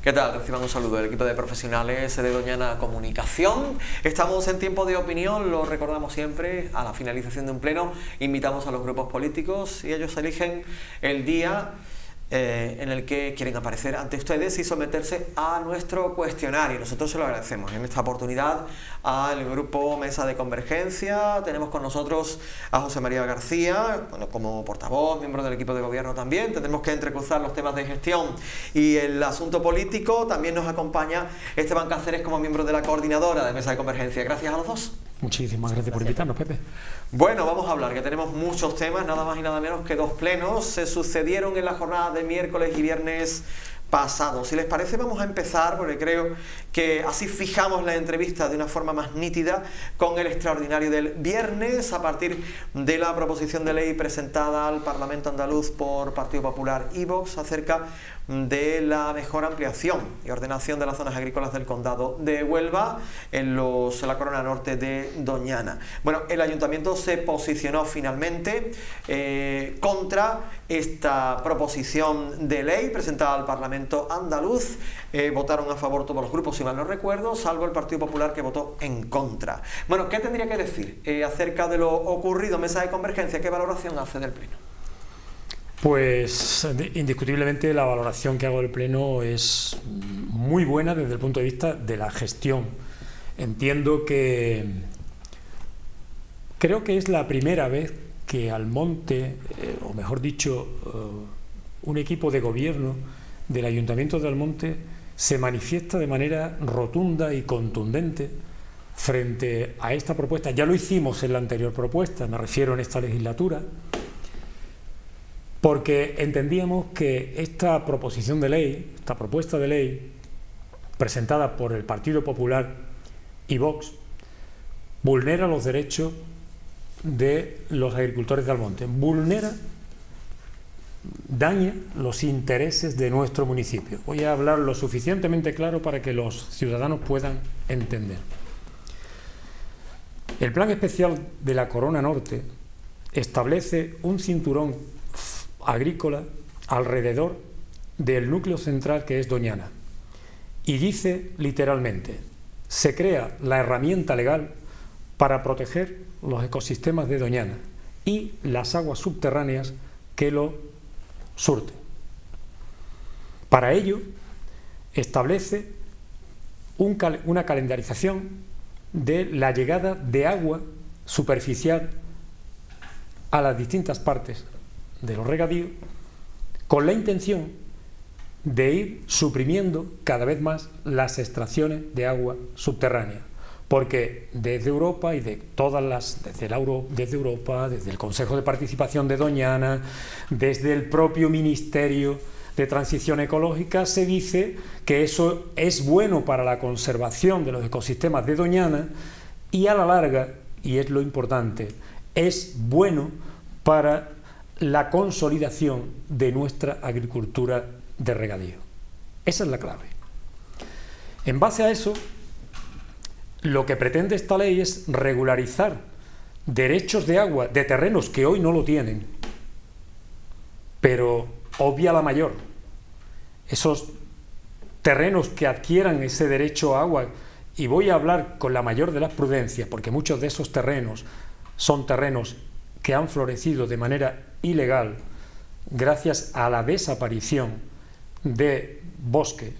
¿Qué tal? Reciban un saludo del equipo de profesionales de Doñana Comunicación. Estamos en tiempo de opinión, lo recordamos siempre, a la finalización de un pleno invitamos a los grupos políticos y ellos eligen el día en el que quieren aparecer ante ustedes y someterse a nuestro cuestionario. Nosotros se lo agradecemos. En esta oportunidad al grupo Mesa de Convergencia tenemos con nosotros a José María García, bueno, como portavoz, miembro del equipo de gobierno también. Tendremos que entrecruzar los temas de gestión y el asunto político. También nos acompaña Esteban Cáceres como miembro de la coordinadora de Mesa de Convergencia. Gracias a los dos. Muchísimas gracias por invitarnos, Pepe. Bueno, vamos a hablar, que tenemos muchos temas, nada más y nada menos que 2 plenos. Se sucedieron en la jornada de miércoles y viernes pasados. Si les parece, vamos a empezar, porque creo que así fijamos la entrevista de una forma más nítida, con el extraordinario del viernes, a partir de la proposición de ley presentada al Parlamento andaluz por Partido Popular y Vox acerca de la mejor ampliación y ordenación de las zonas agrícolas del condado de Huelva en la corona norte de Doñana. Bueno, el ayuntamiento se posicionó finalmente contra esta proposición de ley presentada al Parlamento andaluz. Votaron a favor todos los grupos, si mal no recuerdo, salvo el Partido Popular, que votó en contra. Bueno, ¿qué tendría que decir acerca de lo ocurrido en Mesa de Convergencia? ¿Qué valoración hace del pleno? Pues indiscutiblemente la valoración que hago del pleno es muy buena desde el punto de vista de la gestión. Entiendo que creo que es la primera vez que Almonte, o mejor dicho, un equipo de gobierno del Ayuntamiento de Almonte se manifiesta de manera rotunda y contundente frente a esta propuesta. Ya lo hicimos en la anterior propuesta, me refiero en esta legislatura, porque entendíamos que esta proposición de ley, esta propuesta de ley presentada por el Partido Popular y Vox, vulnera los derechos de los agricultores de Almonte, daña los intereses de nuestro municipio. Voy a hablar lo suficientemente claro para que los ciudadanos puedan entender. El Plan Especial de la Corona Norte establece un cinturón agrícola alrededor del núcleo central, que es Doñana, y dice literalmente: se crea la herramienta legal para proteger los ecosistemas de Doñana y las aguas subterráneas que lo surten. Para ello establece una calendarización de la llegada de agua superficial a las distintas partes de los regadíos, con la intención de ir suprimiendo cada vez más las extracciones de agua subterránea, porque desde Europa y desde Europa, desde el Consejo de Participación de Doñana, desde el propio Ministerio de Transición Ecológica, se dice que eso es bueno para la conservación de los ecosistemas de Doñana y, a la larga, y es lo importante, es bueno para la consolidación de nuestra agricultura de regadío. Esa es la clave. En base a eso, lo que pretende esta ley es regularizar derechos de agua de terrenos que hoy no lo tienen, pero obvia la mayor. Esos terrenos que adquieran ese derecho a agua, y voy a hablar con la mayor de las prudencias, porque muchos de esos terrenos son terrenos que han florecido de manera ilegal gracias a la desaparición de bosque,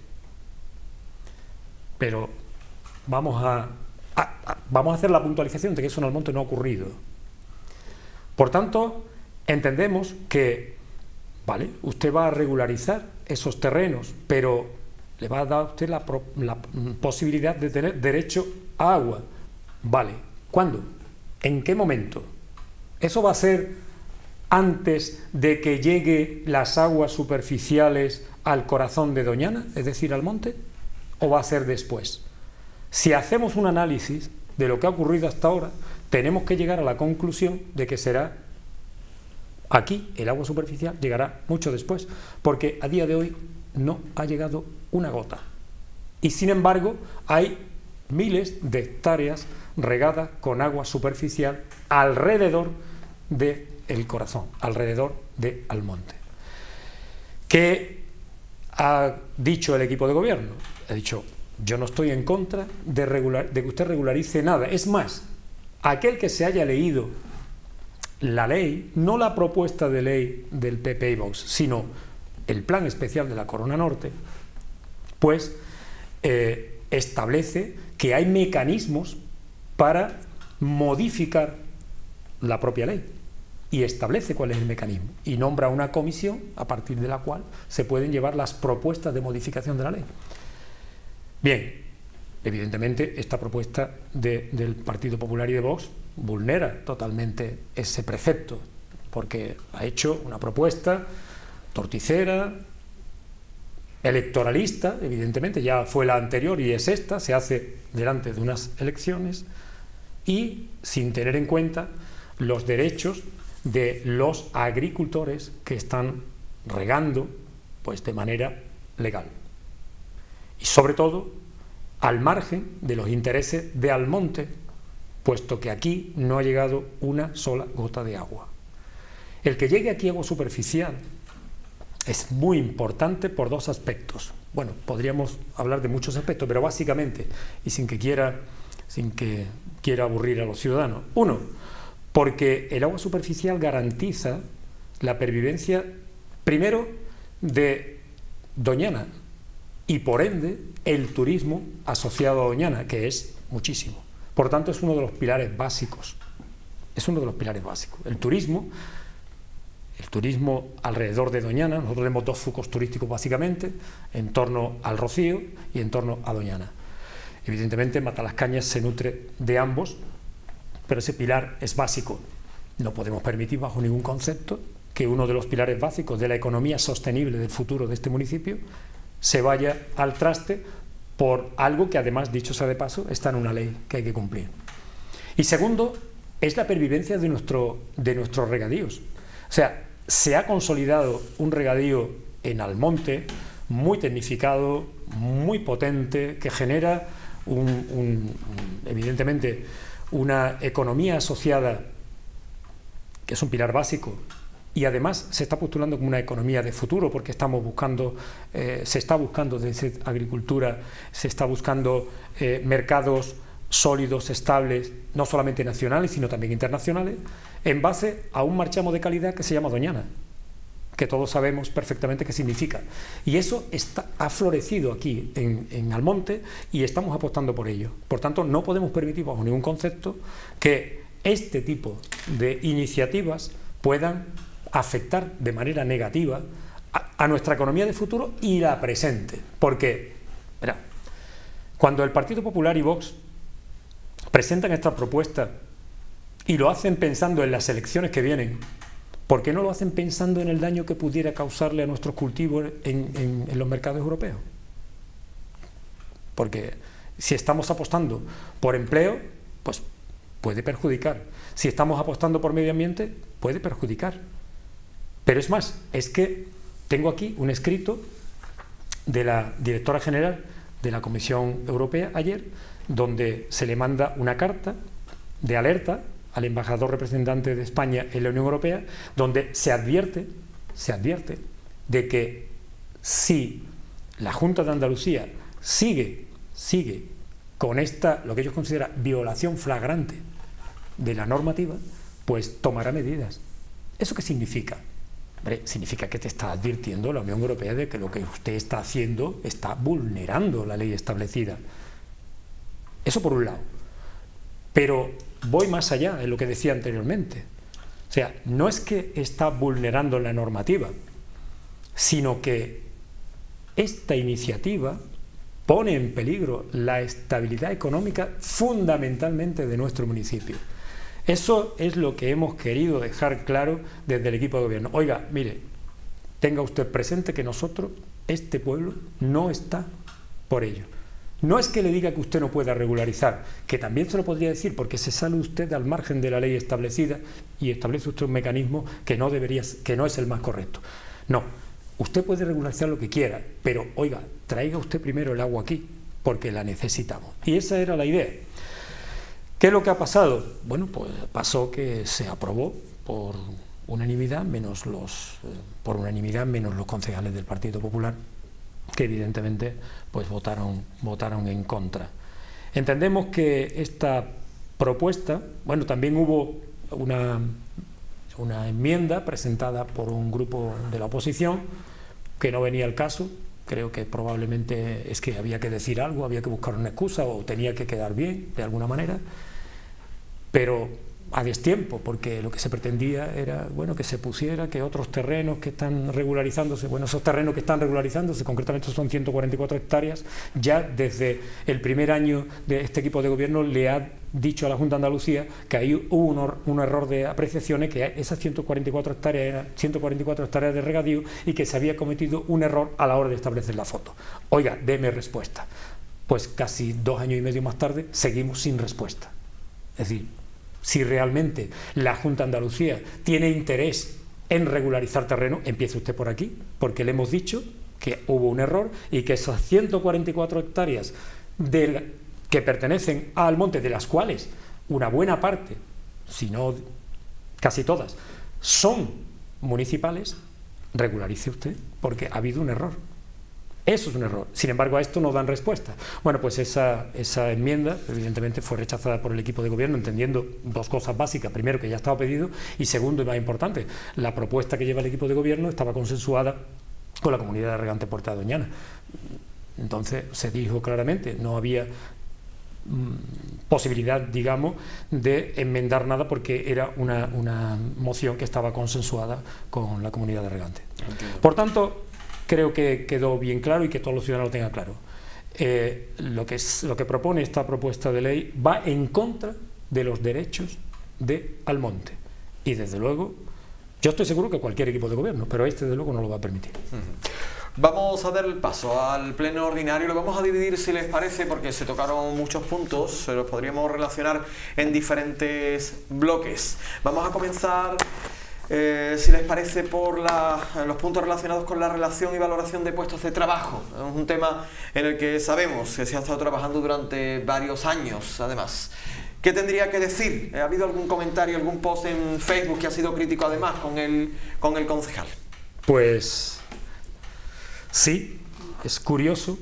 pero vamos a hacer la puntualización de que eso en Almonte no ha ocurrido. Por tanto, entendemos que, vale, usted va a regularizar esos terrenos, pero le va a dar a usted la posibilidad de tener derecho a agua. Vale, ¿cuándo? ¿En qué momento? ¿Eso va a ser antes de que lleguen las aguas superficiales al corazón de Doñana, es decir, al monte, o va a ser después? Si hacemos un análisis de lo que ha ocurrido hasta ahora, tenemos que llegar a la conclusión de que será aquí, el agua superficial llegará mucho después, porque a día de hoy no ha llegado una gota. Y sin embargo, hay miles de hectáreas regadas con agua superficial alrededor del corazón, alrededor de Almonte. Que ha dicho el equipo de gobierno? Ha dicho: yo no estoy en contra de que usted regularice nada. Es más, aquel que se haya leído la ley, no la propuesta de ley del PP y Vox, sino el plan especial de la Corona Norte, pues establece que hay mecanismos para modificar la propia ley, y establece cuál es el mecanismo y nombra una comisión a partir de la cual se pueden llevar las propuestas de modificación de la ley. Bien, evidentemente esta propuesta del Partido Popular y de Vox vulnera totalmente ese precepto, porque ha hecho una propuesta torticera, electoralista, evidentemente, ya fue la anterior y es esta, se hace delante de unas elecciones y sin tener en cuenta los derechos de los agricultores que están regando pues de manera legal, y sobre todo al margen de los intereses de Almonte, puesto que aquí no ha llegado una sola gota de agua. El que llegue aquí agua superficial es muy importante por dos aspectos. Bueno, podríamos hablar de muchos aspectos, pero básicamente, y sin que quiera aburrir a los ciudadanos. Uno, porque el agua superficial garantiza la pervivencia, primero, de Doñana, y por ende el turismo asociado a Doñana, que es muchísimo. Por tanto, es uno de los pilares básicos. Es uno de los pilares básicos. El turismo alrededor de Doñana. Nosotros tenemos dos focos turísticos básicamente, en torno al Rocío y en torno a Doñana. Evidentemente Matalascañas se nutre de ambos, pero ese pilar es básico. No podemos permitir bajo ningún concepto que uno de los pilares básicos de la economía sostenible del futuro de este municipio se vaya al traste por algo que, además, dicho sea de paso, está en una ley que hay que cumplir. Y segundo, es la pervivencia de nuestros regadíos. O sea, se ha consolidado un regadío en Almonte muy tecnificado, muy potente, que genera evidentemente una economía asociada, que es un pilar básico, y además se está postulando como una economía de futuro, porque se está buscando desde agricultura, se está buscando mercados sólidos, estables, no solamente nacionales, sino también internacionales, en base a un marchamo de calidad que se llama Doñana, que todos sabemos perfectamente qué significa. Y eso ha florecido aquí en Almonte y estamos apostando por ello. Por tanto, no podemos permitir bajo ningún concepto que este tipo de iniciativas puedan afectar de manera negativa a nuestra economía de futuro y la presente. Porque, verá, cuando el Partido Popular y Vox presentan esta propuesta y lo hacen pensando en las elecciones que vienen, ¿por qué no lo hacen pensando en el daño que pudiera causarle a nuestros cultivos en los mercados europeos? Porque si estamos apostando por empleo, pues puede perjudicar. Si estamos apostando por medio ambiente, puede perjudicar. Pero es más, es que tengo aquí un escrito de la directora general de la Comisión Europea ayer, donde se le manda una carta de alerta al embajador representante de España en la Unión Europea, donde se advierte de que si la Junta de Andalucía sigue con esta, lo que ellos consideran violación flagrante de la normativa, pues tomará medidas. ¿Eso qué significa? Hombre, significa que te está advirtiendo la Unión Europea de que lo que usted está haciendo está vulnerando la ley establecida. Eso por un lado. Pero voy más allá de lo que decía anteriormente. O sea, no es que está vulnerando la normativa, sino que esta iniciativa pone en peligro la estabilidad económica fundamentalmente de nuestro municipio. Eso es lo que hemos querido dejar claro desde el equipo de gobierno. Oiga, mire, tenga usted presente que nosotros, este pueblo, no está por ello. No es que le diga que usted no pueda regularizar, que también se lo podría decir, porque se sale usted al margen de la ley establecida y establece usted un mecanismo que no es el más correcto. No, usted puede regularizar lo que quiera, pero oiga, traiga usted primero el agua aquí, porque la necesitamos. Y esa era la idea. ¿Qué es lo que ha pasado? Bueno, pues pasó que se aprobó por unanimidad, menos los concejales del Partido Popular que evidentemente pues votaron en contra. Entendemos que esta propuesta, bueno, también hubo una enmienda presentada por un grupo de la oposición que no venía al caso. Creo que probablemente es que había que decir algo, había que buscar una excusa o tenía que quedar bien de alguna manera, pero a destiempo, porque lo que se pretendía era, bueno, que se pusiera que otros terrenos que están regularizándose, bueno, esos terrenos que están regularizándose, concretamente son 144 hectáreas, ya desde el primer año de este equipo de gobierno le ha dicho a la Junta de Andalucía que ahí hubo un error de apreciaciones, que esas 144 hectáreas eran 144 hectáreas de regadío y que se había cometido un error a la hora de establecer la foto. Oiga, deme respuesta. Pues casi 2 años y medio más tarde seguimos sin respuesta. Es decir, si realmente la Junta de Andalucía tiene interés en regularizar terreno, empiece usted por aquí, porque le hemos dicho que hubo un error y que esas 144 hectáreas que pertenecen al monte, de las cuales una buena parte, si no casi todas, son municipales, regularice usted, porque ha habido un error. Eso es un error. Sin embargo, a esto no dan respuesta. Bueno, pues esa enmienda evidentemente fue rechazada por el equipo de gobierno, entendiendo 2 cosas básicas. Primero, que ya estaba pedido, y segundo, y más importante, la propuesta que lleva el equipo de gobierno estaba consensuada con la comunidad de regantes Puerta de Doñana. Entonces se dijo claramente, no había posibilidad, digamos, de enmendar nada, porque era una moción que estaba consensuada con la comunidad de regantes. Por tanto, creo que quedó bien claro y que todos los ciudadanos lo tengan claro. Lo que propone esta propuesta de ley va en contra de los derechos de Almonte. Y desde luego, yo estoy seguro que cualquier equipo de gobierno, pero este desde luego no lo va a permitir. Vamos a dar el paso al pleno ordinario. Lo vamos a dividir, si les parece, porque se tocaron muchos puntos, los podríamos relacionar en diferentes bloques. Vamos a comenzar, si les parece, por los puntos relacionados con la relación y valoración de puestos de trabajo. Es un tema en el que sabemos que se ha estado trabajando durante varios años, además. ¿Qué tendría que decir? ¿Ha habido algún comentario, algún post en Facebook que ha sido crítico, además, con el concejal? Pues sí, es curioso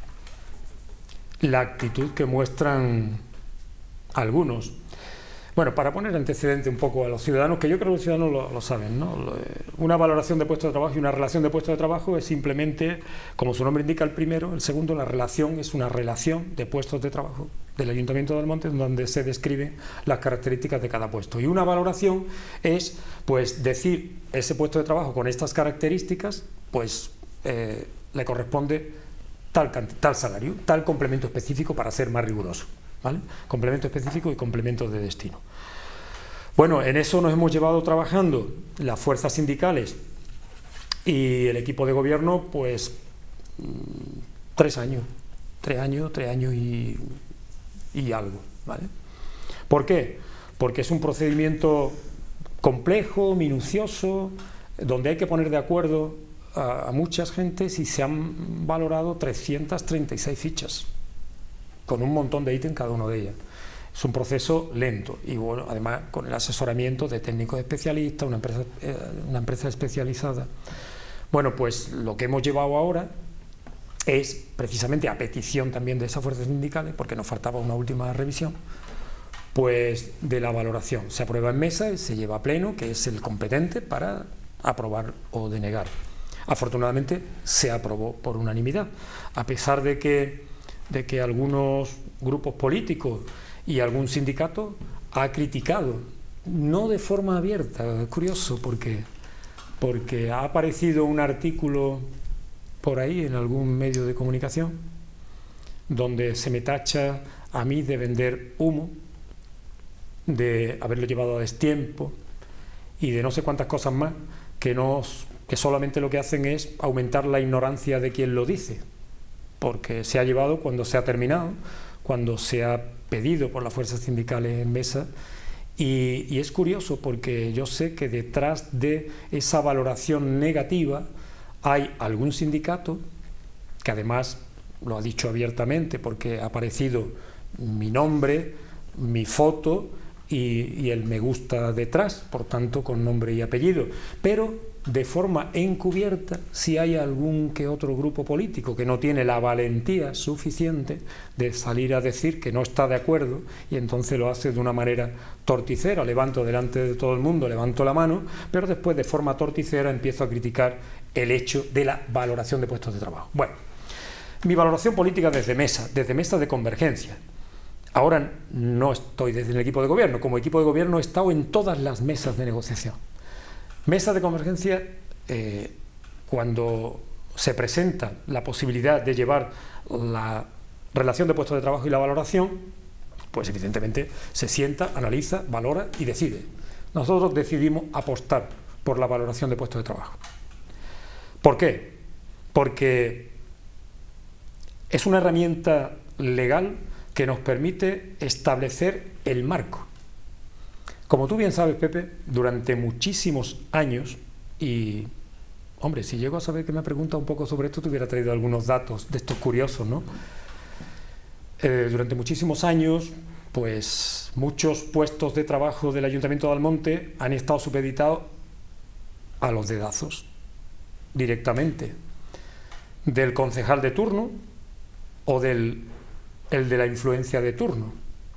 la actitud que muestran algunos. Bueno, para poner antecedente un poco a los ciudadanos, que yo creo que los ciudadanos lo saben, ¿no? Una valoración de puestos de trabajo y una relación de puestos de trabajo es simplemente, como su nombre indica, el primero. El segundo, la relación, es una relación de puestos de trabajo del Ayuntamiento de Almonte, donde se describen las características de cada puesto. Y una valoración es, pues, decir, ese puesto de trabajo con estas características, pues le corresponde tal salario, tal complemento específico, para ser más riguroso, ¿vale? Complemento específico y complemento de destino. Bueno, en eso nos hemos llevado trabajando las fuerzas sindicales y el equipo de gobierno, pues 3 años y algo, ¿vale? ¿Por qué? Porque es un procedimiento complejo, minucioso, donde hay que poner de acuerdo a muchas gentes, y se han valorado 336 fichas, con un montón de ítems cada uno de ellas. Es un proceso lento y, bueno, además con el asesoramiento de técnicos especialistas, una empresa especializada. Bueno, pues lo que hemos llevado ahora es, precisamente a petición también de esas fuerzas sindicales, porque nos faltaba una última revisión, pues de la valoración. Se aprueba en mesa y se lleva a pleno, que es el competente para aprobar o denegar. Afortunadamente se aprobó por unanimidad, a pesar de que algunos grupos políticos y algún sindicato ha criticado, no de forma abierta. Es curioso, porque ha aparecido un artículo por ahí en algún medio de comunicación donde se me tacha a mí de vender humo, de haberlo llevado a destiempo y de no sé cuántas cosas más que solamente lo que hacen es aumentar la ignorancia de quien lo dice, porque se ha llevado cuando se ha terminado, cuando se ha pedido por las fuerzas sindicales en mesa. Y es curioso, porque yo sé que detrás de esa valoración negativa hay algún sindicato que además lo ha dicho abiertamente, porque ha aparecido mi nombre, mi foto y el me gusta detrás, por tanto con nombre y apellido, pero de forma encubierta si hay algún que otro grupo político que no tiene la valentía suficiente de salir a decir que no está de acuerdo, y entonces lo hace de una manera torticera. Levanto delante de todo el mundo, levanto la mano, pero después de forma torticera empiezo a criticar el hecho de la valoración de puestos de trabajo. Bueno, mi valoración política desde mesa de convergencia. Ahora no estoy desde el equipo de gobierno. Como equipo de gobierno he estado en todas las mesas de negociación. Mesa de convergencia, cuando se presenta la posibilidad de llevar la relación de puestos de trabajo y la valoración, pues evidentemente se sienta, analiza, valora y decide. Nosotros decidimos apostar por la valoración de puestos de trabajo. ¿Por qué? Porque es una herramienta legal que nos permite establecer el marco. Como tú bien sabes, Pepe, durante muchísimos años, y hombre, si llego a saber que me pregunta un poco sobre esto, te hubiera traído algunos datos de estos curiosos, ¿no? Durante muchísimos años, pues muchos puestos de trabajo del Ayuntamiento de Almonte han estado supeditados a los dedazos, directamente, del concejal de turno o el de la influencia de turno.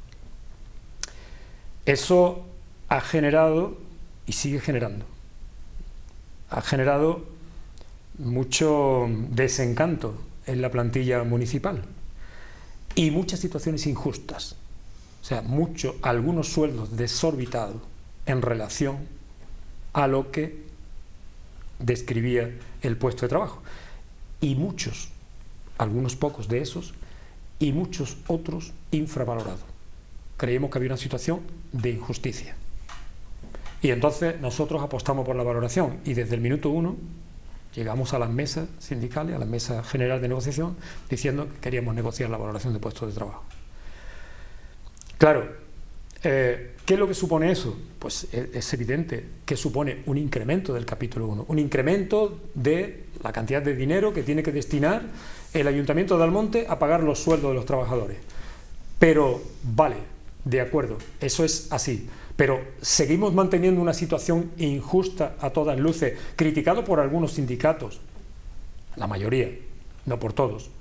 Eso ha generado, y sigue generando, ha generado mucho desencanto en la plantilla municipal y muchas situaciones injustas. O sea, algunos sueldos desorbitados en relación a lo que describía el puesto de trabajo. Y algunos pocos de esos, y muchos otros infravalorados. Creímos que había una situación de injusticia. Y entonces nosotros apostamos por la valoración, y desde el minuto 1 llegamos a las mesas sindicales, a la mesa general de negociación, diciendo que queríamos negociar la valoración de puestos de trabajo. Claro, ¿qué es lo que supone eso? Pues es evidente que supone un incremento del capítulo 1, un incremento de la cantidad de dinero que tiene que destinar el Ayuntamiento de Almonte a pagar los sueldos de los trabajadores. Pero, vale, de acuerdo, eso es así, pero seguimos manteniendo una situación injusta a todas luces, criticado por algunos sindicatos, la mayoría, no por todos,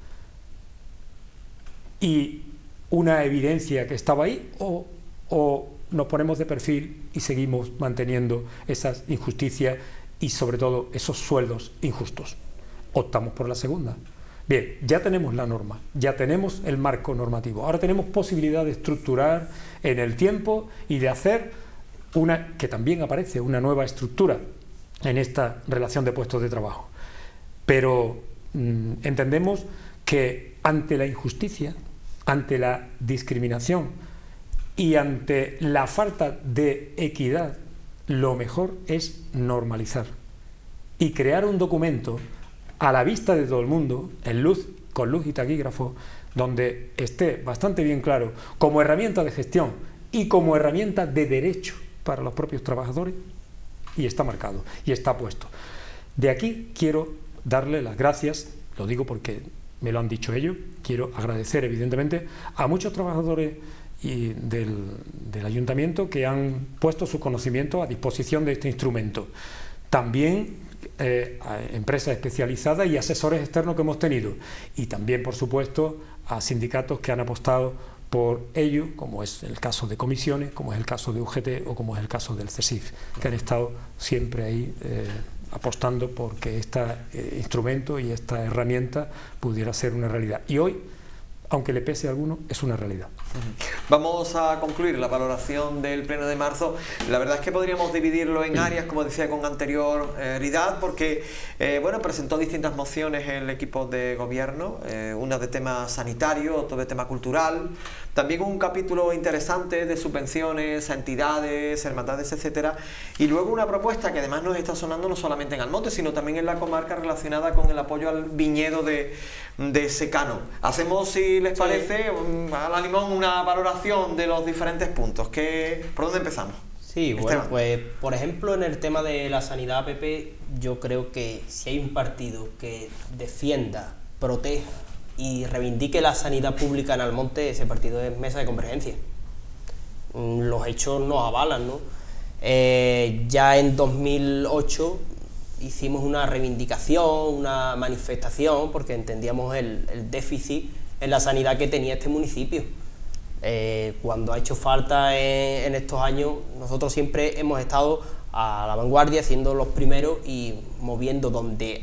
y una evidencia que estaba ahí, o nos ponemos de perfil y seguimos manteniendo esas injusticias y sobre todo esos sueldos injustos. Optamos por la segunda. Bien, ya tenemos la norma, ya tenemos el marco normativo, ahora tenemos posibilidad de estructurar en el tiempo y de hacer que también aparece una nueva estructura en esta relación de puestos de trabajo. Pero entendemos que ante la injusticia, ante la discriminación y ante la falta de equidad, lo mejor es normalizar y crear un documento a la vista de todo el mundo, con luz y taquígrafo, donde esté bastante bien claro como herramienta de gestión y como herramienta de derecho para los propios trabajadores, y está marcado y está puesto. De aquí quiero darle las gracias, lo digo porque me lo han dicho ellos, quiero agradecer evidentemente a muchos trabajadores del ayuntamiento que han puesto su conocimiento a disposición de este instrumento. También a empresas especializadas y asesores externos que hemos tenido, y también por supuesto a sindicatos que han apostado por ello, como es el caso de comisiones, como es el caso de UGT o como es el caso del CESIF, que han estado siempre ahí apostando porque este instrumento y esta herramienta pudiera ser una realidad. Y hoy, aunque le pese a alguno, es una realidad. Vamos a concluir la valoración del pleno de marzo. La verdad es que podríamos dividirlo en áreas, como decía con anterioridad, porque bueno, presentó distintas mociones el equipo de gobierno, una de tema sanitario, otra de tema cultural, también un capítulo interesante de subvenciones a entidades, hermandades, etcétera, y luego una propuesta que además nos está sonando no solamente en Almonte, sino también en la comarca, relacionada con el apoyo al viñedo de secano. Hacemos, si les parece, a la limón, una valoración de los diferentes puntos. ¿Por dónde empezamos? Sí, bueno, pues por ejemplo en el tema de la sanidad, Pepe, yo creo que si hay un partido que defienda, proteja y reivindique la sanidad pública en Almonte, ese partido es Mesa de Convergencia. Los hechos nos avalan, ¿no? Ya en 2008 hicimos una reivindicación, una manifestación, porque entendíamos el déficit en la sanidad que tenía este municipio. Cuando ha hecho falta en estos años, nosotros siempre hemos estado a la vanguardia, siendo los primeros y moviendo donde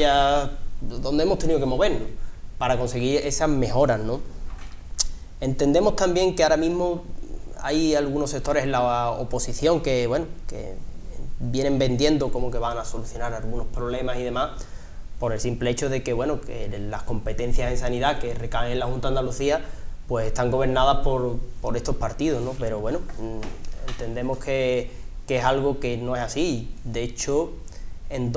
hemos tenido que movernos para conseguir esas mejoras, ¿no? Entendemos también que ahora mismo hay algunos sectores en la oposición que, bueno, que vienen vendiendo como que van a solucionar algunos problemas y demás, por el simple hecho de que, bueno, que las competencias en sanidad que recaen en la Junta de Andalucía pues están gobernadas por estos partidos, ¿no? Pero bueno, entendemos que es algo que no es así. De hecho, en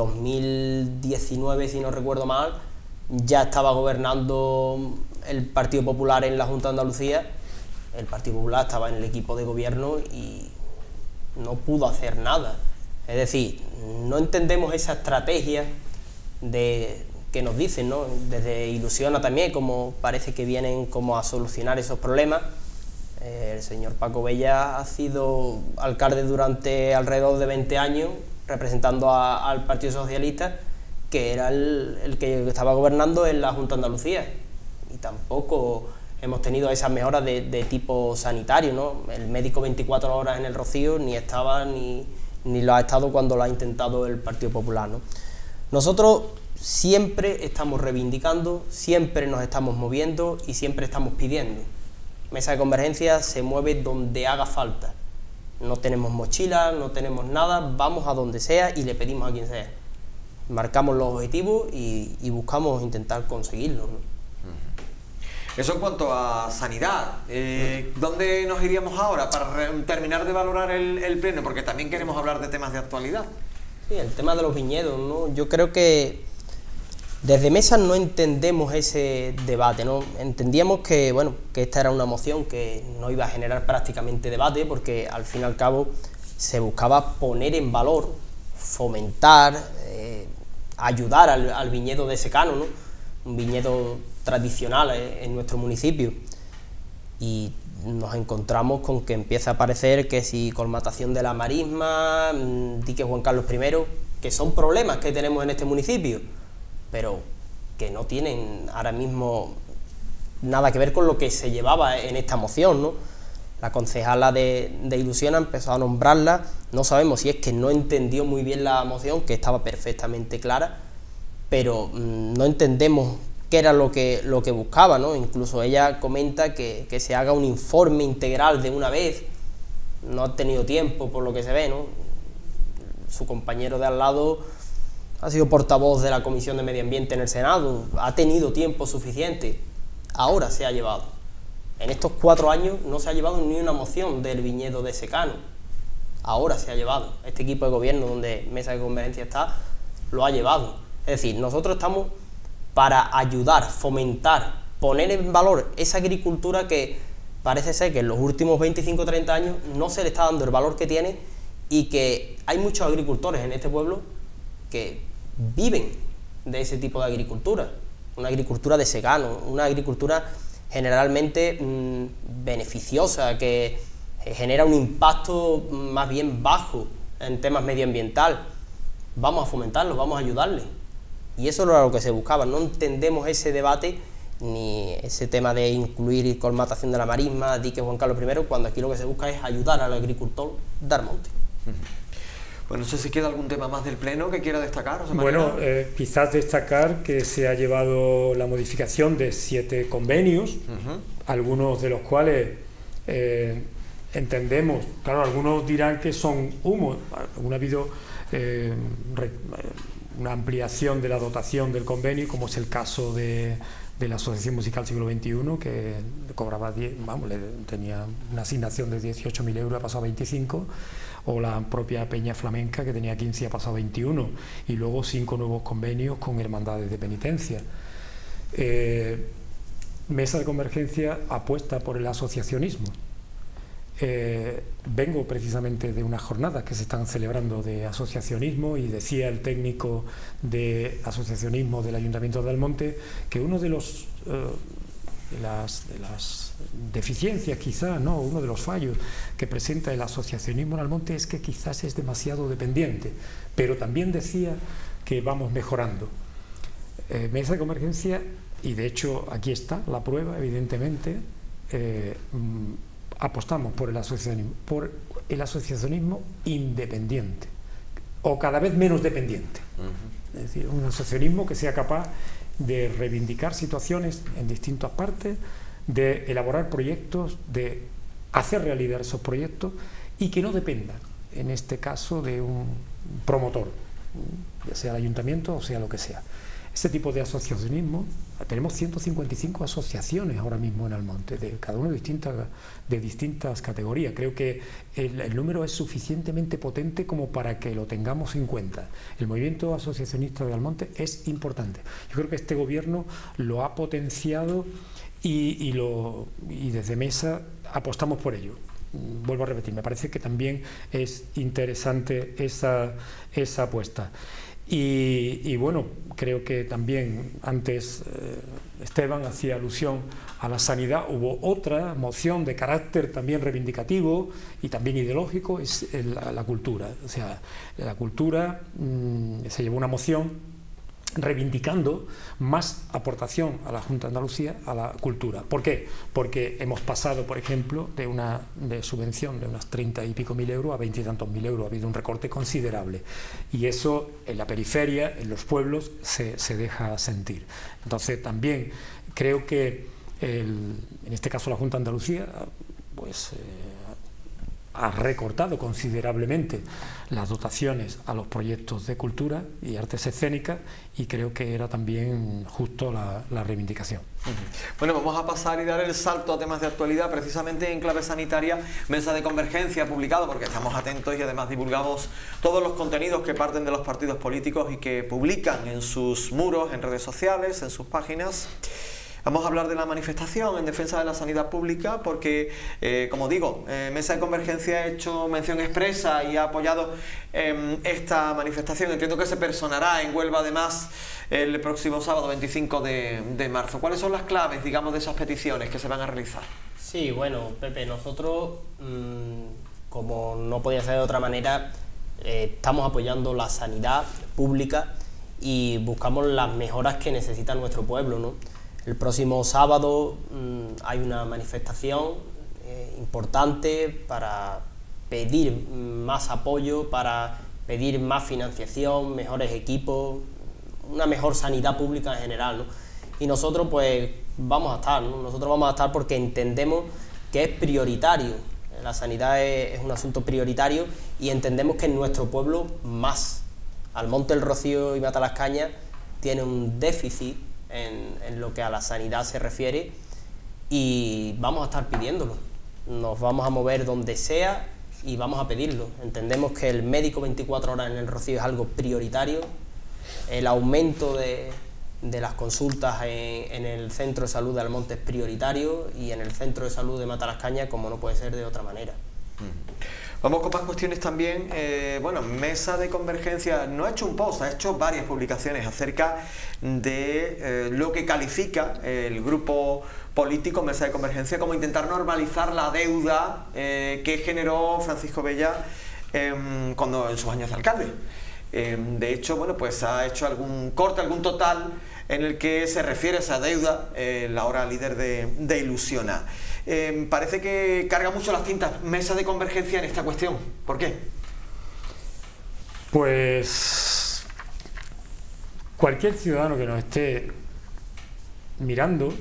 2019, si no recuerdo mal, ya estaba gobernando el Partido Popular en la Junta de Andalucía. El Partido Popular estaba en el equipo de gobierno y no pudo hacer nada. Es decir, no entendemos esa estrategia que nos dicen, ¿no? Desde Ilusiona también, como parece que vienen como a solucionar esos problemas. El señor Paco Bella ha sido alcalde durante alrededor de 20 años, representando al Partido Socialista, que era el que estaba gobernando en la Junta de Andalucía. Y tampoco hemos tenido esas mejoras de tipo sanitario, ¿no? El médico 24 horas en el Rocío ni estaba ni lo ha estado cuando lo ha intentado el Partido Popular, ¿no? Nosotros siempre estamos reivindicando, siempre nos estamos moviendo y siempre estamos pidiendo. Mesa de Convergencia se mueve donde haga falta. No tenemos mochila, no tenemos nada, vamos a donde sea y le pedimos a quien sea. Marcamos los objetivos y buscamos intentar conseguirlos, ¿no? Eso en cuanto a sanidad. ¿Dónde nos iríamos ahora para terminar de valorar el pleno? Porque también queremos hablar de temas de actualidad. Sí, el tema de los viñedos, ¿no? Yo creo que desde Mesa no entendemos ese debate, ¿no? Entendíamos que, bueno, que esta era una moción que no iba a generar prácticamente debate, porque al fin y al cabo se buscaba poner en valor, fomentar, ayudar al viñedo de secano, ¿no? Un viñedo tradicional en nuestro municipio, y nos encontramos con que empieza a aparecer que si colmatación de la marisma, dique Juan Carlos I, que son problemas que tenemos en este municipio, pero que no tienen ahora mismo nada que ver con lo que se llevaba en esta moción, ¿no? La concejala de Ilusión ha empezado a nombrarla, no sabemos si es que no entendió muy bien la moción, que estaba perfectamente clara, pero no entendemos qué era lo que buscaba, ¿no? Incluso ella comenta que se haga un informe integral de una vez, no ha tenido tiempo por lo que se ve, ¿no? Su compañero de al lado ha sido portavoz de la Comisión de Medio Ambiente en el Senado, ha tenido tiempo suficiente, ahora se ha llevado. En estos 4 años no se ha llevado ni una moción del viñedo de secano, ahora se ha llevado. Este equipo de gobierno donde Mesa de Convergencia está, lo ha llevado. Es decir, nosotros estamos para ayudar, fomentar, poner en valor esa agricultura que parece ser que en los últimos 25 o 30 años no se le está dando el valor que tiene, y que hay muchos agricultores en este pueblo que viven de ese tipo de agricultura, una agricultura de secano, una agricultura generalmente beneficiosa, que genera un impacto más bien bajo en temas medioambientales. Vamos a fomentarlo, vamos a ayudarle. Y eso era lo que se buscaba. No entendemos ese debate ni ese tema de incluir colmatación de la marisma, dique Juan Carlos I, cuando aquí lo que se busca es ayudar al agricultor dar monte. Bueno, no sé si queda algún tema más del pleno que quiera destacar. José María. Bueno, quizás destacar que se ha llevado la modificación de 7 convenios, algunos de los cuales entendemos, claro, algunos dirán que son humo. Ha habido una ampliación de la dotación del convenio, como es el caso de la Asociación Musical Siglo XXI, que cobraba tenía una asignación de 18.000 euros, ha pasado a 25, o la propia Peña Flamenca, que tenía 15 y ha pasado a 21, y luego 5 nuevos convenios con hermandades de penitencia. Mesa de Convergencia apuesta por el asociacionismo. Vengo precisamente de unas jornadas que se están celebrando de asociacionismo, y decía el técnico de asociacionismo del Ayuntamiento de Almonte que uno de los las deficiencias, quizá, ¿no? Uno de los fallos que presenta el asociacionismo en Almonte es que quizás es demasiado dependiente, pero también decía que vamos mejorando. Mesa de Convergencia, y de hecho aquí está la prueba, evidentemente, apostamos por el asociacionismo independiente, o cada vez menos dependiente. Es decir, un asociacionismo que sea capaz de reivindicar situaciones en distintas partes, de elaborar proyectos, de hacer realidad esos proyectos y que no dependa, en este caso, de un promotor, ya sea el ayuntamiento o sea lo que sea. Este tipo de asociacionismo, tenemos 155 asociaciones ahora mismo en Almonte, cada una de distintas categorías. Creo que el número es suficientemente potente como para que lo tengamos en cuenta. El movimiento asociacionista de Almonte es importante. Yo creo que este gobierno lo ha potenciado y desde Mesa apostamos por ello. Vuelvo a repetir, me parece que también es interesante esa apuesta. Y bueno, creo que también antes Esteban hacía alusión a la sanidad. Hubo otra moción de carácter también reivindicativo y también ideológico, es la cultura. O sea, la cultura se llevó una moción reivindicando más aportación a la Junta de Andalucía a la cultura. ¿Por qué? Porque hemos pasado, por ejemplo, de subvención de unos 30 y pico mil euros a 20 y tantos mil euros. Ha habido un recorte considerable y eso en la periferia, en los pueblos, se deja sentir. Entonces también creo que en este caso la Junta de Andalucía pues ha recortado considerablemente las dotaciones a los proyectos de cultura y artes escénicas, y creo que era también justo la reivindicación. Bueno, vamos a pasar y dar el salto a temas de actualidad, precisamente en clave sanitaria. Mesa de Convergencia ha publicado, porque estamos atentos y además divulgamos todos los contenidos que parten de los partidos políticos y que publican en sus muros, en redes sociales, en sus páginas. Vamos a hablar de la manifestación en defensa de la sanidad pública porque, como digo, Mesa de Convergencia ha hecho mención expresa y ha apoyado esta manifestación. Entiendo que se personará en Huelva además el próximo sábado 25 de marzo. ¿Cuáles son las claves, digamos, de esas peticiones que se van a realizar? Sí, bueno, Pepe, nosotros, como no podía ser de otra manera, estamos apoyando la sanidad pública y buscamos las mejoras que necesita nuestro pueblo, ¿no? El próximo sábado hay una manifestación importante para pedir más apoyo, para pedir más financiación, mejores equipos, una mejor sanidad pública en general, ¿no? Y nosotros pues vamos a estar, ¿no? Nosotros vamos a estar porque entendemos que es prioritario. La sanidad es un asunto prioritario y entendemos que en nuestro pueblo más. Almonte, El Rocío y Matalascañas tiene un déficit en lo que a la sanidad se refiere y vamos a estar pidiéndolo. Nos vamos a mover donde sea y vamos a pedirlo. Entendemos que el médico 24 horas en El Rocío es algo prioritario, el aumento de las consultas en el centro de salud de Almonte es prioritario y en el centro de salud de Matalascañas, como no puede ser de otra manera. Vamos con más cuestiones también. Bueno, Mesa de Convergencia no ha hecho un post, ha hecho varias publicaciones acerca de lo que califica el grupo político Mesa de Convergencia como intentar normalizar la deuda que generó Francisco Bella cuando en sus años de alcalde. De hecho, bueno, pues ha hecho algún corte, algún total en el que se refiere a esa deuda, la ahora líder de Ilusiona. Parece que carga mucho las tintas Mesa de Convergencia en esta cuestión. ¿Por qué? Pues cualquier ciudadano que nos esté mirando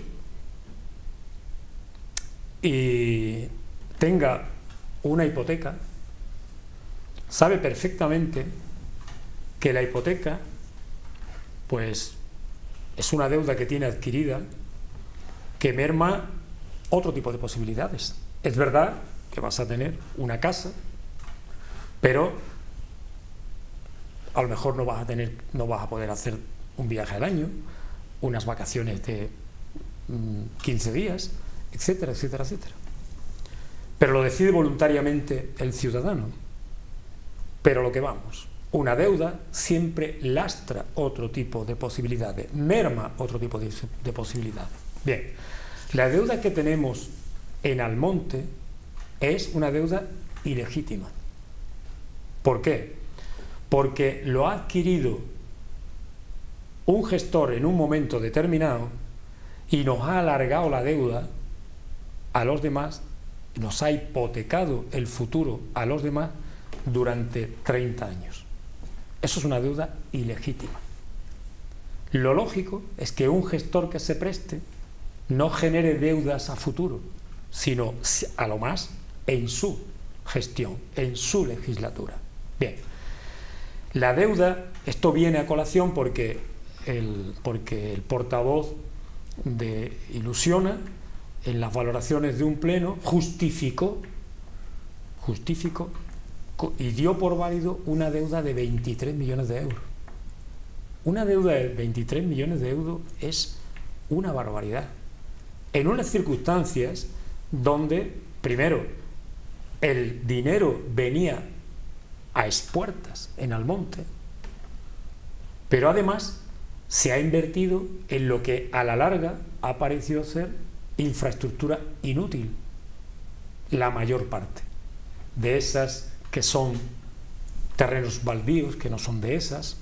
y tenga una hipoteca sabe perfectamente que la hipoteca pues es una deuda que tiene adquirida que merma otro tipo de posibilidades. Es verdad que vas a tener una casa, pero a lo mejor no vas a poder hacer un viaje al año, unas vacaciones de 15 días, etcétera, etcétera, etcétera. Pero lo decide voluntariamente el ciudadano. Pero lo que vamos, una deuda siempre lastra otro tipo de posibilidades, merma otro tipo de posibilidades. Bien, La deuda que tenemos en Almonte es una deuda ilegítima. ¿Por qué? Porque lo ha adquirido un gestor en un momento determinado y nos ha alargado la deuda a los demás, nos ha hipotecado el futuro a los demás durante 30 años. Eso es una deuda ilegítima. Lo lógico es que un gestor que se preste no genere deudas a futuro, sino a lo más en su gestión, en su legislatura. Bien, la deuda, esto viene a colación porque el portavoz de Ilusiona, en las valoraciones de un pleno, justificó y dio por válido una deuda de 23 millones de euros. Una deuda de 23 millones de euros es una barbaridad. En unas circunstancias donde, primero, el dinero venía a expuertas en Almonte, pero además se ha invertido en lo que a la larga ha parecido ser infraestructura inútil, la mayor parte de esas que son terrenos baldíos que no son dehesas,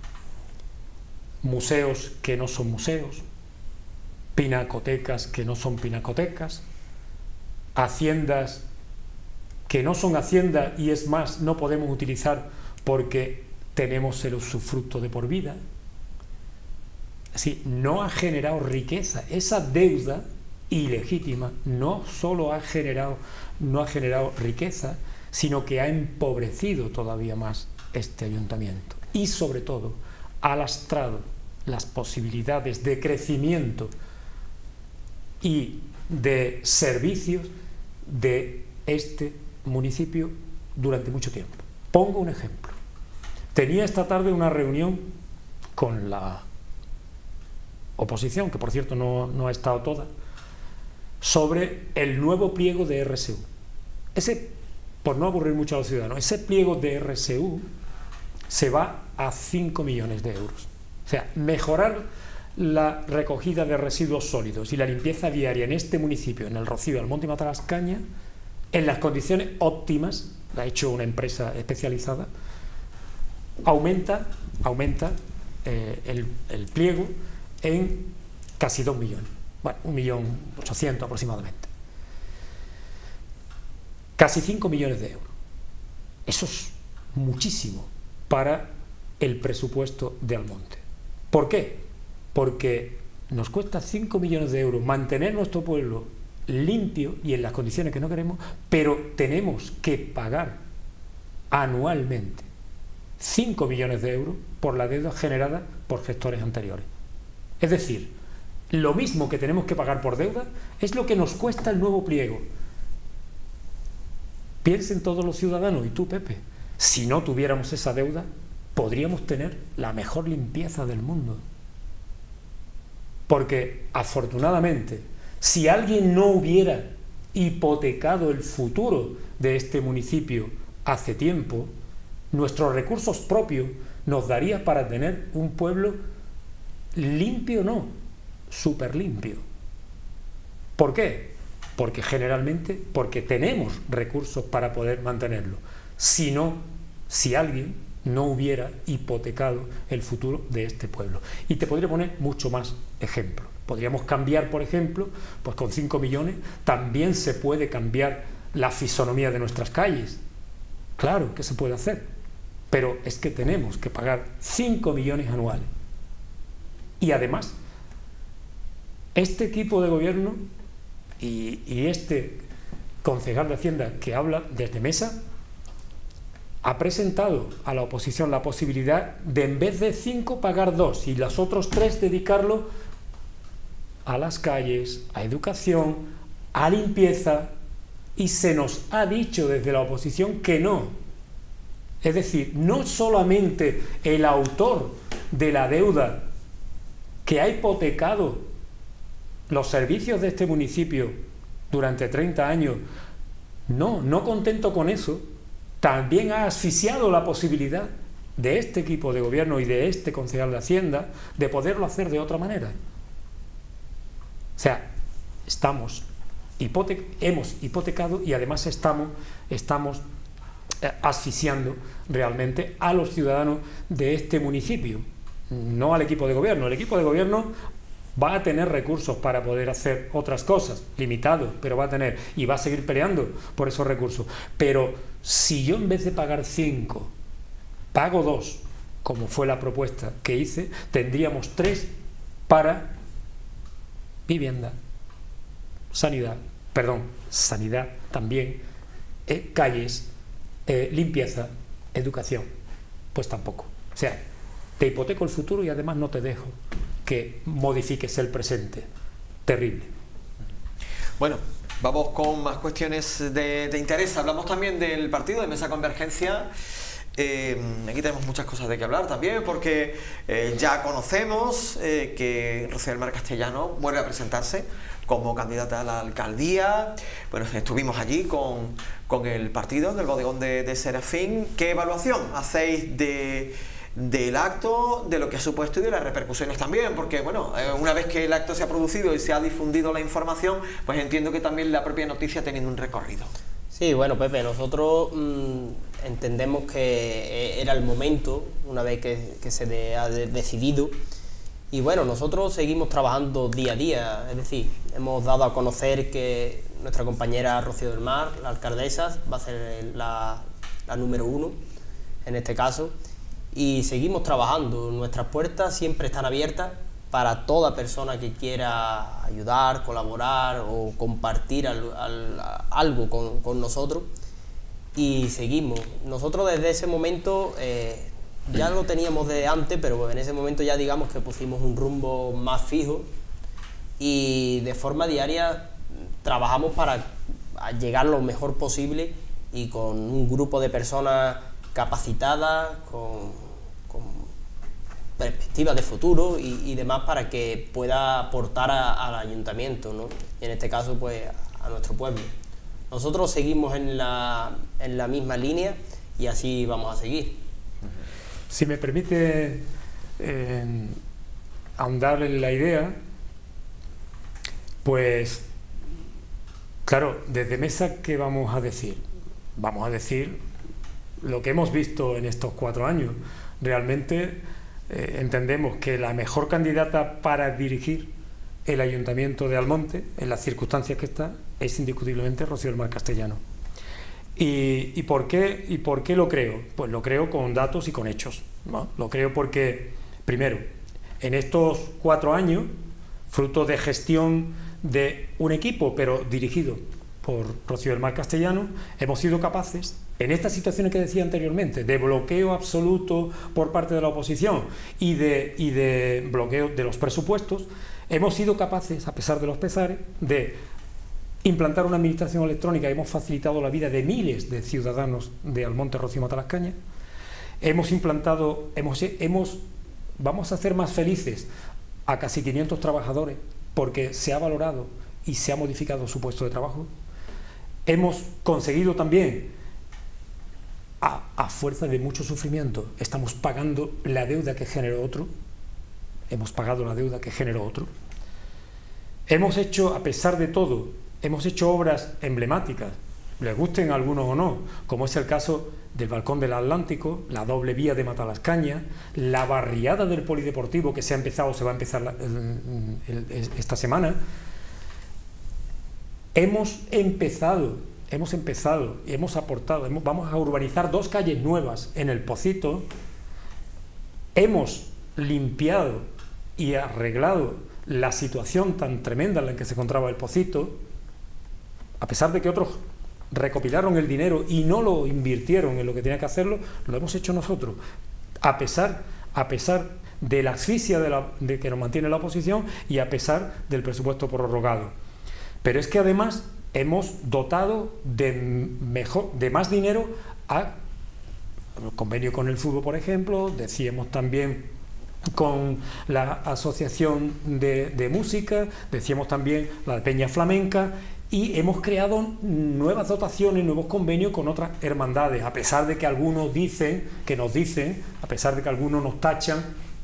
museos que no son museos, pinacotecas que no son pinacotecas, haciendas que no son haciendas y es más, no podemos utilizar porque tenemos el usufructo de por vida. Así, no ha generado riqueza. Esa deuda ilegítima no solo no ha generado riqueza, sino que ha empobrecido todavía más este ayuntamiento y sobre todo ha lastrado las posibilidades de crecimiento y de servicios de este municipio durante mucho tiempo. Pongo un ejemplo. Tenía esta tarde una reunión con la oposición, que por cierto no ha estado toda, sobre el nuevo pliego de RSU. Ese, por no aburrir mucho a los ciudadanos, ese pliego de RSU se va a 5 millones de euros. O sea, mejorar la recogida de residuos sólidos y la limpieza diaria en este municipio, en el Rocío, Almonte y Matalascaña, en las condiciones óptimas, la ha hecho una empresa especializada, aumenta el pliego en casi 2 millones, bueno, 1.800.000 aproximadamente. Casi 5 millones de euros. Eso es muchísimo para el presupuesto de Almonte. ¿Por qué? Porque nos cuesta 5 millones de euros mantener nuestro pueblo limpio y en las condiciones que no queremos, pero tenemos que pagar anualmente 5 millones de euros por la deuda generada por gestores anteriores. Es decir, lo mismo que tenemos que pagar por deuda es lo que nos cuesta el nuevo pliego. Piensen todos los ciudadanos, y tú, Pepe, si no tuviéramos esa deuda, podríamos tener la mejor limpieza del mundo. Porque, afortunadamente, si alguien no hubiera hipotecado el futuro de este municipio hace tiempo, nuestros recursos propios nos daría para tener un pueblo limpio, no, súper limpio. ¿Por qué? Porque generalmente, porque tenemos recursos para poder mantenerlo. Si alguien no hubiera hipotecado el futuro de este pueblo. Y te podría poner mucho más ejemplos. Podríamos cambiar, por ejemplo, pues con 5 millones también se puede cambiar la fisonomía de nuestras calles. Claro que se puede hacer, pero es que tenemos que pagar 5 millones anuales. Y además, este equipo de gobierno y este concejal de Hacienda que habla desde Mesa ha presentado a la oposición la posibilidad de, en vez de 5, pagar 2 y los otros 3 dedicarlo a las calles, a educación, a limpieza, y se nos ha dicho desde la oposición que no. Es decir, no solamente el autor de la deuda que ha hipotecado los servicios de este municipio durante 30 años, no contento con eso, también ha asfixiado la posibilidad de este equipo de gobierno y de este concejal de Hacienda de poderlo hacer de otra manera. O sea, hemos hipotecado y además estamos asfixiando realmente a los ciudadanos de este municipio, no al equipo de gobierno. El equipo de gobierno va a tener recursos para poder hacer otras cosas, limitados, pero va a tener, y va a seguir peleando por esos recursos. Pero si yo en vez de pagar 5, pago 2, como fue la propuesta que hice, tendríamos 3 para vivienda, sanidad también, calles, limpieza, educación. Pues tampoco. O sea, te hipoteco el futuro y además no te dejo que modifiques el presente. Terrible. Bueno, vamos con más cuestiones de interés. Hablamos también del partido de Mesa Convergencia. Aquí tenemos muchas cosas de que hablar también, porque ya conocemos que Rocío del Mar Castellano vuelve a presentarse como candidata a la alcaldía. Bueno, estuvimos allí con el partido del bodegón de Serafín. ¿Qué evaluación hacéis del acto, de lo que ha supuesto y de las repercusiones también? Porque bueno, una vez que el acto se ha producido y se ha difundido la información, pues entiendo que también la propia noticia ha tenido un recorrido. Sí, bueno, Pepe, nosotros entendemos que era el momento, una vez que se ha decidido, y bueno, nosotros seguimos trabajando día a día. Es decir, hemos dado a conocer que nuestra compañera Rocío del Mar, la alcaldesa, va a ser la número 1 en este caso, y seguimos trabajando. Nuestras puertas siempre están abiertas para toda persona que quiera ayudar, colaborar o compartir algo con nosotros, y seguimos. Nosotros desde ese momento ya lo teníamos de antes, pero en ese momento ya digamos que pusimos un rumbo más fijo y de forma diaria trabajamos para llegar lo mejor posible y con un grupo de personas capacitadas, con perspectivas de futuro y demás, para que pueda aportar al ayuntamiento, ¿no? Y en este caso pues a nuestro pueblo. Nosotros seguimos en la misma línea y así vamos a seguir. Si me permite ahondar en la idea, pues claro, desde Mesa, ¿qué vamos a decir? Vamos a decir lo que hemos visto en estos 4 años. Realmente entendemos que la mejor candidata para dirigir el Ayuntamiento de Almonte, en las circunstancias que está, es indiscutiblemente Rocío del Mar Castellano. ¿Y por qué lo creo? Pues lo creo con datos y con hechos, ¿no? Lo creo porque, primero, en estos 4 años, fruto de gestión de un equipo, pero dirigido por Rocío del Mar Castellano, hemos sido capaces, en estas situaciones que decía anteriormente, de bloqueo absoluto por parte de la oposición y de bloqueo de los presupuestos, hemos sido capaces, a pesar de los pesares, de implantar una administración electrónica. Hemos facilitado la vida de miles de ciudadanos de Almonte, Rocío y Matalascaña. Hemos implantado, vamos a hacer más felices a casi 500 trabajadores porque se ha valorado y se ha modificado su puesto de trabajo. Hemos conseguido también, a fuerza de mucho sufrimiento, estamos pagando la deuda que generó otro. Hemos pagado la deuda que generó otro. Hemos hecho, a pesar de todo, hemos hecho obras emblemáticas, les gusten a algunos o no, como es el caso del Balcón del Atlántico, la doble vía de Matalascaña, la barriada del Polideportivo que se va a empezar esta semana. Hemos empezado y hemos aportado, vamos a urbanizar 2 calles nuevas en el Pocito, hemos limpiado y arreglado la situación tan tremenda en la que se encontraba el Pocito, a pesar de que otros recopilaron el dinero y no lo invirtieron en lo que tenía que hacerlo, lo hemos hecho nosotros, a pesar de la asfixia de que nos mantiene la oposición y a pesar del presupuesto prorrogado. Pero es que además hemos dotado de más dinero a convenio con el fútbol, por ejemplo, decíamos también con la asociación de música, decíamos también la de Peña Flamenca, y hemos creado nuevas dotaciones, nuevos convenios con otras hermandades, a pesar de que algunos nos tachan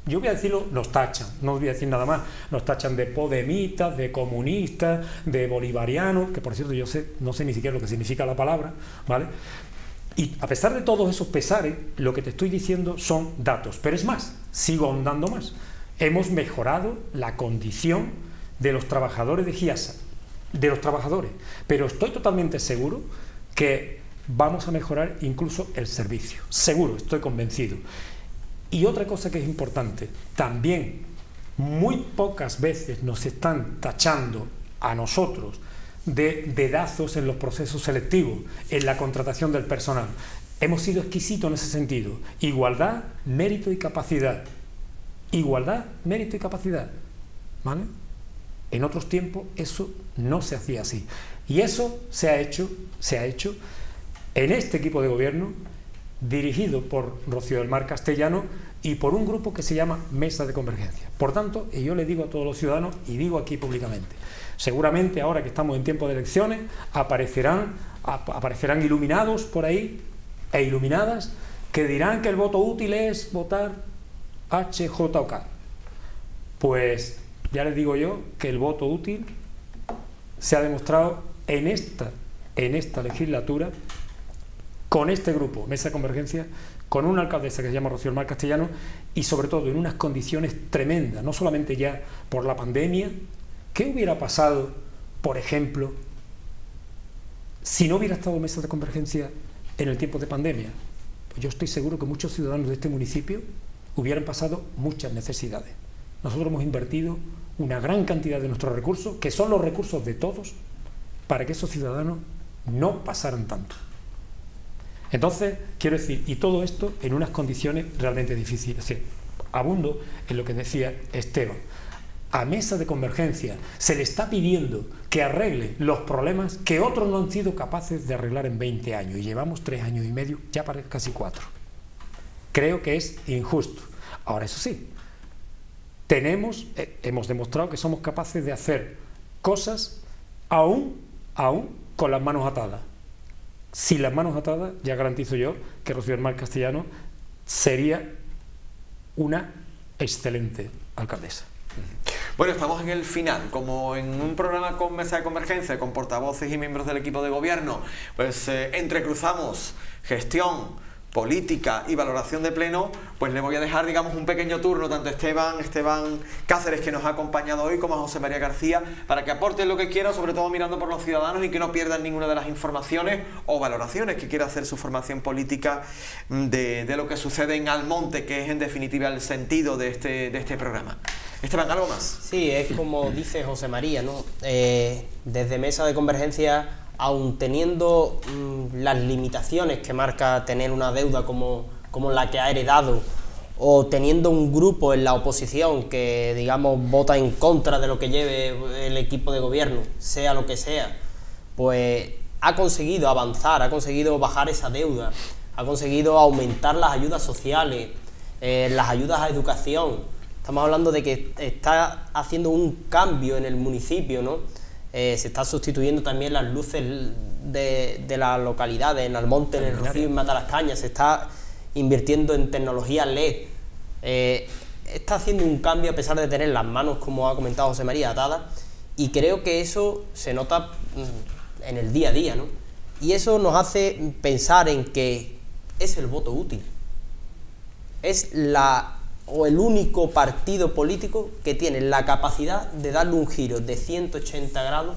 yo voy a decirlo, nos tachan, no os voy a decir nada más, nos tachan de podemitas, de comunistas, de bolivarianos, que por cierto yo no sé ni siquiera lo que significa la palabra, ¿vale? Y a pesar de todos esos pesares, lo que te estoy diciendo son datos, pero es más, sigo ahondando más. Hemos mejorado la condición de los trabajadores de GIASA, de los trabajadores, pero estoy totalmente seguro que vamos a mejorar incluso el servicio, seguro, estoy convencido. Y otra cosa que es importante, también muy pocas veces nos están tachando a nosotros de dedazos en los procesos selectivos, en la contratación del personal. Hemos sido exquisitos en ese sentido. Igualdad, mérito y capacidad. Igualdad, mérito y capacidad. ¿Vale? En otros tiempos eso no se hacía así. Y eso se ha hecho en este equipo de gobierno, dirigido por Rocío del Mar Castellano y por un grupo que se llama Mesa de Convergencia. Por tanto, y yo le digo a todos los ciudadanos, y digo aquí públicamente, seguramente ahora que estamos en tiempo de elecciones, aparecerán iluminados por ahí, e iluminadas, que dirán que el voto útil es votar H, J o K. Pues ya les digo yo que el voto útil se ha demostrado en esta legislatura, con este grupo, Mesa de Convergencia, con una alcaldesa que se llama Rocío del Mar Castellano, y sobre todo en unas condiciones tremendas, no solamente ya por la pandemia. ¿Qué hubiera pasado, por ejemplo, si no hubiera estado Mesa de Convergencia en el tiempo de pandemia? Pues yo estoy seguro que muchos ciudadanos de este municipio hubieran pasado muchas necesidades. Nosotros hemos invertido una gran cantidad de nuestros recursos, que son los recursos de todos, para que esos ciudadanos no pasaran tanto. Entonces, quiero decir, y todo esto en unas condiciones realmente difíciles. Es decir, abundo en lo que decía Esteban. A Mesa de Convergencia se le está pidiendo que arregle los problemas que otros no han sido capaces de arreglar en 20 años, y llevamos 3 años y medio, ya para casi 4. Creo que es injusto. Ahora, eso sí, hemos demostrado que somos capaces de hacer cosas aún con las manos atadas. Sin las manos atadas, ya garantizo yo que Rocío del Mar Castellano sería una excelente alcaldesa. Bueno, estamos en el final, como en un programa con Mesa de Convergencia, con portavoces y miembros del equipo de gobierno, pues entrecruzamos gestión, política y valoración de pleno, pues le voy a dejar, digamos, un pequeño turno tanto a Esteban Cáceres, que nos ha acompañado hoy, como a José María García, para que aporten lo que quiera, sobre todo mirando por los ciudadanos, y que no pierdan ninguna de las informaciones o valoraciones que quiera hacer su formación política de lo que sucede en Almonte, que es en definitiva el sentido de este programa. Esteban, ¿algo más? Sí, es como dice José María, ¿no? Desde Mesa de Convergencia, aun teniendo las limitaciones que marca tener una deuda como la que ha heredado, o teniendo un grupo en la oposición que, digamos, vota en contra de lo que lleve el equipo de gobierno, sea lo que sea, pues ha conseguido avanzar, ha conseguido bajar esa deuda, ha conseguido aumentar las ayudas sociales, las ayudas a educación. Estamos hablando de que está haciendo un cambio en el municipio, ¿no? Se está sustituyendo también las luces de las localidades, en Almonte, en el Rocío, en Matalascañas. Se está invirtiendo en tecnología LED. Está haciendo un cambio a pesar de tener las manos, como ha comentado José María, atadas, y creo que eso se nota en el día a día, ¿no? Y eso nos hace pensar en que es el voto útil. Es el único partido político que tiene la capacidad de darle un giro de 180 grados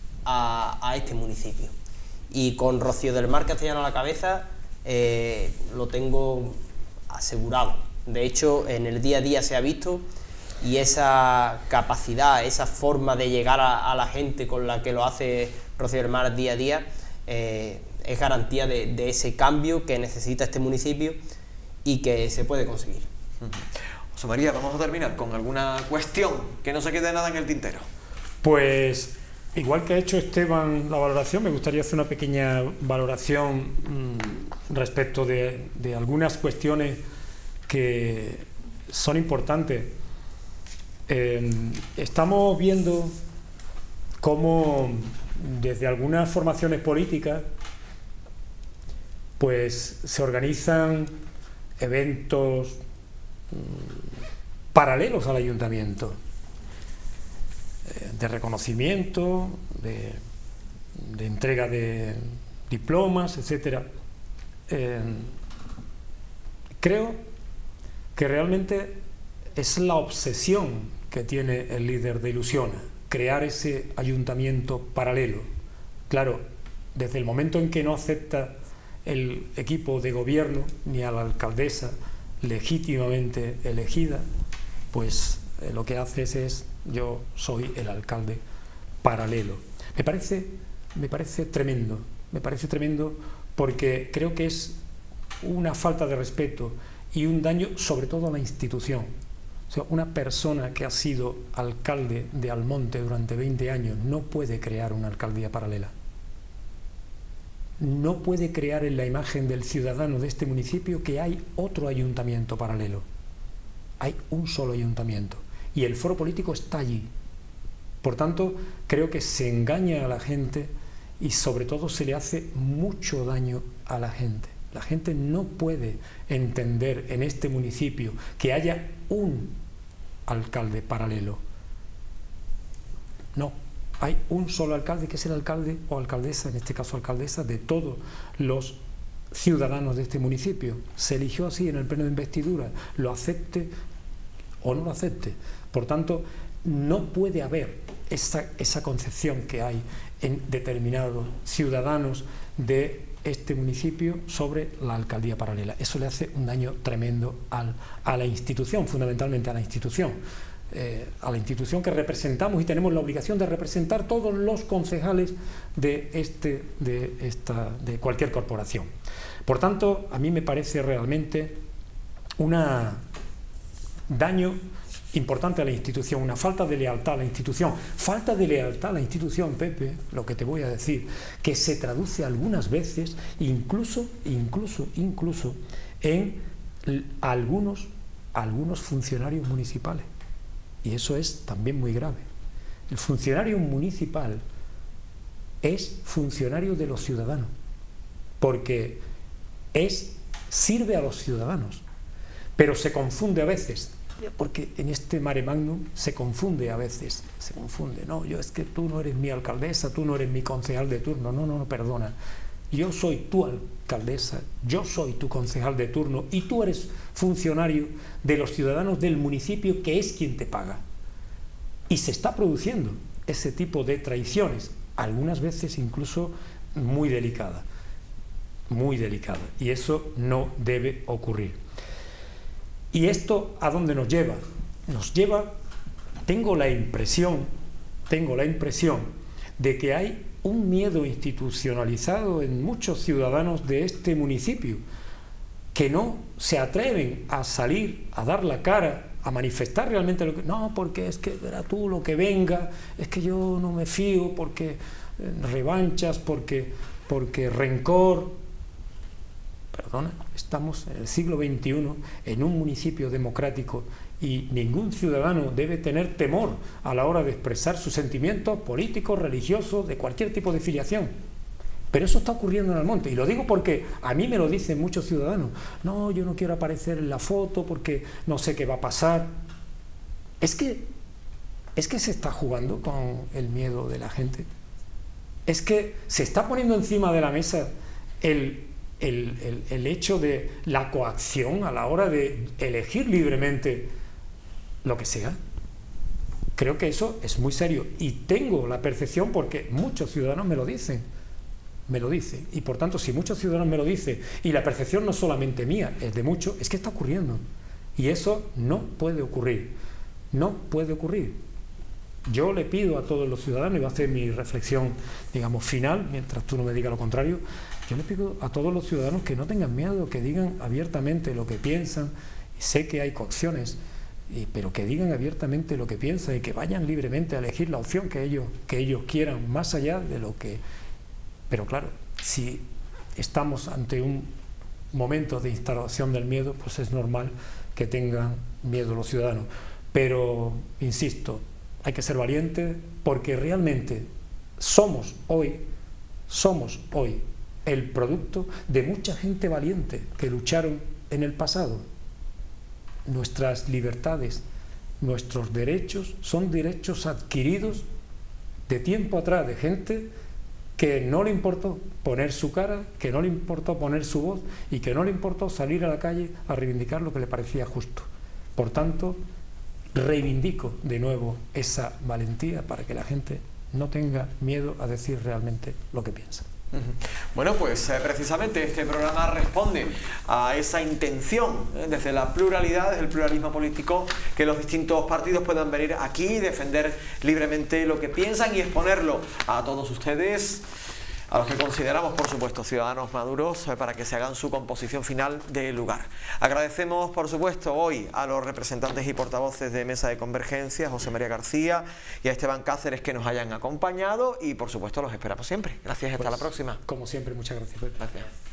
a este municipio. Y con Rocío del Mar Castellano a la cabeza lo tengo asegurado. De hecho, en el día a día se ha visto, y esa capacidad, esa forma de llegar a la gente con la que lo hace Rocío del Mar día a día, es garantía de ese cambio que necesita este municipio y que se puede conseguir. José María, vamos a terminar con alguna cuestión, que no se quede nada en el tintero. Pues igual que ha hecho Esteban la valoración, me gustaría hacer una pequeña valoración respecto de algunas cuestiones que son importantes. Estamos viendo cómo desde algunas formaciones políticas pues se organizan eventos paralelos al ayuntamiento, de reconocimiento, de entrega de diplomas, etc. Creo que realmente es la obsesión que tiene el líder de Ilusiona, crear ese ayuntamiento paralelo. Claro, desde el momento en que no acepta el equipo de gobierno ni a la alcaldesa legítimamente elegida, pues lo que hace es yo soy el alcalde paralelo. Me parece tremendo, porque creo que es una falta de respeto y un daño sobre todo a la institución. O sea, una persona que ha sido alcalde de Almonte durante 20 años no puede crear una alcaldía paralela. No puede crear en la imagen del ciudadano de este municipio que hay otro ayuntamiento paralelo. Hay un solo ayuntamiento y el foro político está allí. Por tanto, creo que se engaña a la gente y sobre todo se le hace mucho daño a la gente. La gente no puede entender en este municipio que haya un alcalde paralelo. No, hay un solo alcalde que es el alcalde o alcaldesa, en este caso alcaldesa, de todos los ciudadanos de este municipio. Se eligió así en el pleno de investidura, lo acepte o no lo acepte. Por tanto, no puede haber esa concepción que hay en determinados ciudadanos de este municipio sobre la alcaldía paralela. Eso le hace un daño tremendo a la institución, fundamentalmente a la institución que representamos y tenemos la obligación de representar todos los concejales de cualquier corporación. Por tanto, a mí me parece realmente un daño importante a la institución, una falta de lealtad a la institución. Falta de lealtad a la institución, Pepe, lo que te voy a decir, que se traduce algunas veces, incluso en algunos funcionarios municipales. Y eso es también muy grave. El funcionario municipal es funcionario de los ciudadanos, porque sirve a los ciudadanos, pero se confunde a veces. Porque en este mare magnum se confunde a veces, no, es que tú no eres mi alcaldesa, tú no eres mi concejal de turno, no, perdona, yo soy tu alcaldesa, yo soy tu concejal de turno y tú eres funcionario de los ciudadanos del municipio que es quien te paga. Y se está produciendo ese tipo de traiciones, algunas veces incluso muy delicada, y eso no debe ocurrir. ¿Y esto a dónde nos lleva? Nos lleva, tengo la impresión de que hay un miedo institucionalizado en muchos ciudadanos de este municipio que no se atreven a salir, a dar la cara, a manifestar realmente lo que... No, porque es que verá tú lo que venga, es que yo no me fío, porque revanchas, porque rencor... Perdona, estamos en el siglo XXI, en un municipio democrático y ningún ciudadano debe tener temor a la hora de expresar sus sentimientos políticos, religiosos, de cualquier tipo de filiación. Pero eso está ocurriendo en Almonte y lo digo porque a mí me lo dicen muchos ciudadanos. No, yo no quiero aparecer en la foto porque no sé qué va a pasar. Es que se está jugando con el miedo de la gente. Es que se está poniendo encima de la mesa el hecho de la coacción a la hora de elegir libremente lo que sea. Creo que eso es muy serio y tengo la percepción porque muchos ciudadanos me lo dicen, y por tanto si muchos ciudadanos me lo dicen y la percepción no solamente mía, es de muchos, es que está ocurriendo y eso no puede ocurrir, Yo le pido a todos los ciudadanos, y voy a hacer mi reflexión, digamos, final, mientras tú no me digas lo contrario, yo le pido a todos los ciudadanos que no tengan miedo, que digan abiertamente lo que piensan, y sé que hay coacciones, pero que digan abiertamente lo que piensan y que vayan libremente a elegir la opción que ellos quieran, más allá de lo que... Pero claro, si estamos ante un momento de instalación del miedo, pues es normal que tengan miedo los ciudadanos. Pero, insisto, hay que ser valientes porque realmente somos hoy el producto de mucha gente valiente que lucharon en el pasado. Nuestras libertades Nuestros derechos son derechos adquiridos de tiempo atrás, de gente que no le importó poner su cara, que no le importó poner su voz y que no le importó salir a la calle a reivindicar lo que le parecía justo. Por tanto, reivindico de nuevo esa valentía para que la gente no tenga miedo a decir realmente lo que piensa. Bueno, pues precisamente este programa responde a esa intención, desde la pluralidad, desde el pluralismo político, que los distintos partidos puedan venir aquí y defender libremente lo que piensan y exponerlo a todos ustedes, a los que consideramos, por supuesto, ciudadanos maduros, para que se hagan su composición final del lugar. Agradecemos, por supuesto, hoy a los representantes y portavoces de Mesa de Convergencia, José María García y a Esteban Cáceres, que nos hayan acompañado y, por supuesto, los esperamos siempre. Gracias y hasta la próxima. Como siempre, muchas gracias. Gracias.